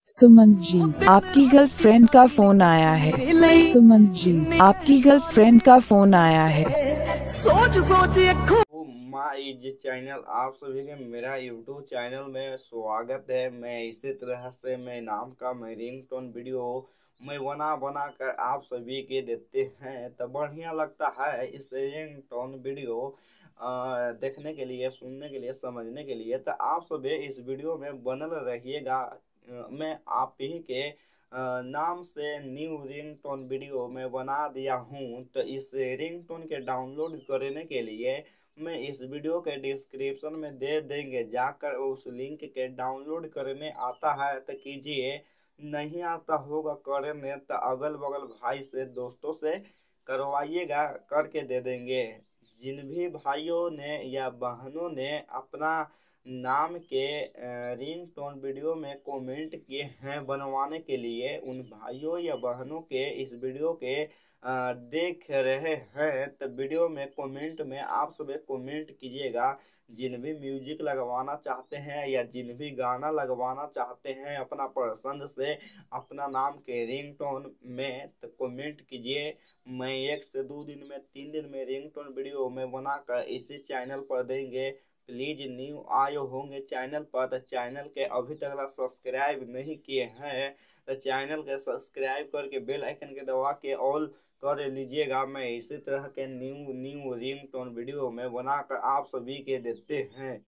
सुमंत जी, आपकी गर्लफ्रेंड का फोन आया है। सुमंत जी, आपकी गर्लफ्रेंड का फोन आया है। सोच सोच माई जी चैनल आप सभी के मेरा यूट्यूब चैनल में स्वागत है। मैं इसी तरह से मैं नाम का मैं रिंगटोन वीडियो मैं बना बना कर आप सभी के देते हैं तो बढ़िया लगता है इस रिंगटोन वीडियो देखने के लिए, सुनने के लिए, समझने के लिए। तो आप सभी इस वीडियो में बनल रहिएगा। मैं आप ही के नाम से न्यू रिंगटोन वीडियो में बना दिया हूँ। तो इस रिंगटोन के डाउनलोड करने के लिए मैं इस वीडियो के डिस्क्रिप्शन में दे देंगे, जाकर उस लिंक के डाउनलोड करने आता है तो कीजिए, नहीं आता होगा करने तो अगल बगल भाई से, दोस्तों से करवाइएगा, करके दे देंगे। जिन भी भाइयों ने या बहनों ने अपना नाम के रिंगटोन वीडियो में कमेंट किए हैं बनवाने के लिए, उन भाइयों या बहनों के इस वीडियो के देख रहे हैं तो वीडियो में कमेंट में आप सब कमेंट कीजिएगा। जिन भी म्यूजिक लगवाना चाहते हैं या जिन भी गाना लगवाना चाहते हैं अपना पसंद से अपना नाम के रिंगटोन में, तो कमेंट कीजिए। मैं 1 से 2 दिन में, 3 दिन में रिंगटोन वीडियो में बनाकर इसी चैनल पर देंगे। प्लीज न्यू आए होंगे चैनल पर तो चैनल के अभी तक सब्सक्राइब नहीं किए हैं तो चैनल के सब्सक्राइब करके बेल आइकन के दबा के ऑल कर लीजिएगा। मैं इसी तरह के न्यू न्यू रिंगटोन वीडियो में बनाकर आप सभी के देते हैं।